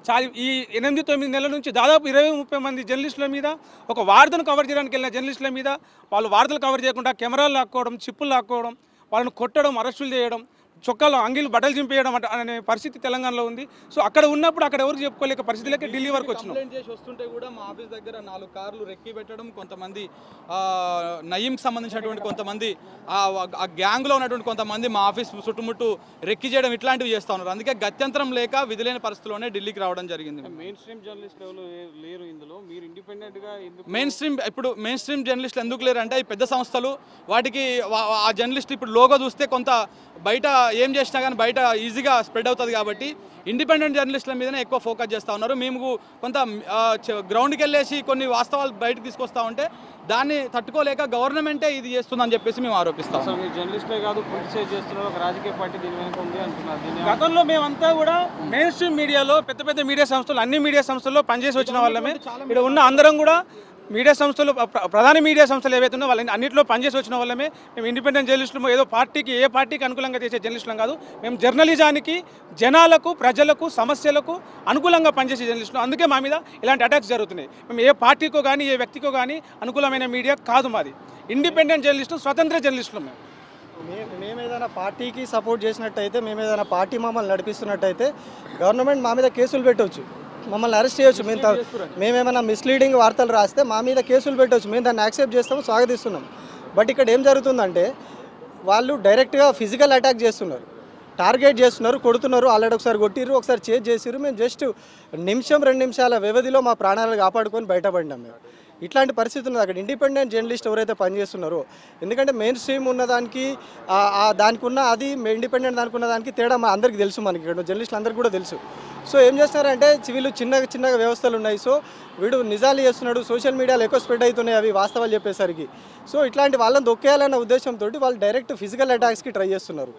ఈ 8-9 నెలల నుంచి దాదాపు 20-30 మంది జర్నలిస్టుల మీద, ఒక వార్తను కవర్ చేయడానికి వెళ్ళిన జర్నలిస్టుల మీద వాళ్ళు వార్తలు కవర్ చేయకుండా కెమెరాలు లాక్కోవడం, చిప్పులు లాక్కోవడం, వాళ్ళని కొట్టడం, అరెస్టులు చేయడం, చొక్కాలు అంగీలు బట్టలు చింపేయడం అనే పరిస్థితి తెలంగాణలో ఉంది. సో అక్కడ ఉన్నప్పుడు అక్కడ ఎవరికి చెప్పుకోలేక పరిస్థితులకి ఢిల్లీ వరకు వచ్చినాం. కంప్లైంట్ చేసి వస్తుంటే కూడా మా ఆఫీస్ దగ్గర 4 కార్లు రెక్కి పెట్టడం, కొంతమంది నయీంకి సంబంధించినటువంటి కొంతమంది ఆ గ్యాంగ్లో ఉన్నటువంటి కొంతమంది మా ఆఫీస్ చుట్టుముట్టు రెక్కి చేయడం ఇట్లాంటివి చేస్తూ ఉన్నారు. అందుకే గత్యంతరం లేక విధులైన పరిస్థితుల్లోనే ఢిల్లీకి రావడం జరిగింది. మెయిన్ స్ట్రీమ్ జర్నలిస్ట్ ఎవరు లేరు ఇందులో, మీరు ఇండిపెండెంట్గా మెయిన్ స్ట్రీమ్ జర్నలిస్టులు ఎందుకు లేరు అంటే ఈ పెద్ద సంస్థలు వాటికి ఆ జర్నలిస్ట్ ఇప్పుడు లోగో చూస్తే కొంత బయట ఏం చేసినా కానీ బయట ఈజీగా స్ప్రెడ్ అవుతుంది కాబట్టి ఇండిపెండెంట్ జర్నలిస్టుల మీదనే ఎక్కువ ఫోకస్ చేస్తూ ఉన్నారు. మేము కొంత గ్రౌండ్కి వెళ్ళేసి కొన్ని వాస్తవాలు బయటకు తీసుకొస్తూ ఉంటే దాన్ని తట్టుకోలేక గవర్నమెంటే ఇది చేస్తుందని చెప్పేసి మేము ఆరోపిస్తాం. మీరు జర్నలిస్టులే కాదు క్రిటిసైజ్ చేస్తున్నారు, ఒక రాజకీయ పార్టీ దీని వెనుక ఉంది అంటున్నారు. గతంలో మేమంతా కూడా మెయిన్ స్ట్రీమ్ మీడియాలో పెద్ద మీడియా సంస్థలు, అన్ని మీడియా సంస్థల్లో పనిచేసి వచ్చిన వాళ్ళమే. ఇక్కడ ఉన్న అందరం కూడా మీడియా సంస్థలు, ప్రధాన మీడియా సంస్థలు ఏవైతే ఉన్నాయో వాళ్ళని అన్నింటిలో పనిచేసి వచ్చిన వాళ్ళమే. మేము ఇండిపెండెంట్ జర్నలిస్టులు ఏదో ఏ పార్టీకి అనుకూలంగా చేసే జర్నలిస్టులం కాదు. మేము జర్నలిజానికి, జనాలకు, ప్రజలకు, సమస్యలకు అనుకూలంగా పనిచేసే జర్నలిస్టులు. అందుకే మా మీద ఇలాంటి అటాక్స్ జరుగుతున్నాయి. మేము ఏ పార్టీకో కానీ ఏ వ్యక్తికో కానీ అనుకూలమైన మీడియా కాదు మాది. ఇండిపెండెంట్ జర్నలిస్టు, స్వతంత్ర జర్నలిస్టులు మేము ఏదైనా పార్టీకి సపోర్ట్ చేసినట్టయితే, మేము ఏదైనా పార్టీ మమ్మల్ని నడిపిస్తున్నట్టయితే గవర్నమెంట్ మా మీద కేసులు పెట్టవచ్చు, మమ్మల్ని అరెస్ట్ చేయొచ్చు. మేమేమైనా మిస్లీడింగ్ వార్తలు రాస్తే మా మీద కేసులు పెట్టవచ్చు. మేము దాన్ని యాక్సెప్ట్ చేస్తాము, స్వాగతిస్తున్నాం. బట్ ఇక్కడ ఏం జరుగుతుందంటే వాళ్ళు డైరెక్ట్గా ఫిజికల్ అటాక్ చేస్తున్నారు, టార్గెట్ చేస్తున్నారు, కొడుతున్నారు. ఆల్రెడీ ఒకసారి కొట్టిర్రు, ఒకసారి చేజ్ చేసిర్రు. మేము జస్ట్ 1-2 నిమిషాల వ్యవధిలో మా ప్రాణాలు కాపాడుకొని బయటపడినాం. మేము ఇట్లాంటి పరిస్థితి ఉన్నది అక్కడ. ఇండిపెండెంట్ జర్నలిస్ట్ ఎవరైతే పనిచేస్తున్నారో, ఎందుకంటే మెయిన్ స్ట్రీమ్ ఉన్నదానికి దానికి ఉన్న అది ఇండిపెండెంట్ దానికి ఉన్న దానికి తేడా అందరికీ తెలుసు, మనకి ఇక్కడ జర్నలిస్టులు అందరికీ కూడా తెలుసు. సో ఏం చేస్తున్నారంటే వీళ్ళు చిన్నగా వ్యవస్థలు ఉన్నాయి. సో వీడు నిజాలు చేస్తున్నాడు, సోషల్ మీడియాలో ఎక్కువ స్ప్రెడ్ అవుతున్నాయి అవి వాస్తవాలు చెప్పేసరికి. సో ఇట్లాంటి వాళ్ళని దొక్కేయాలన్న ఉద్దేశంతో వాళ్ళు డైరెక్ట్ ఫిజికల్ అటాక్స్కి ట్రై చేస్తున్నారు.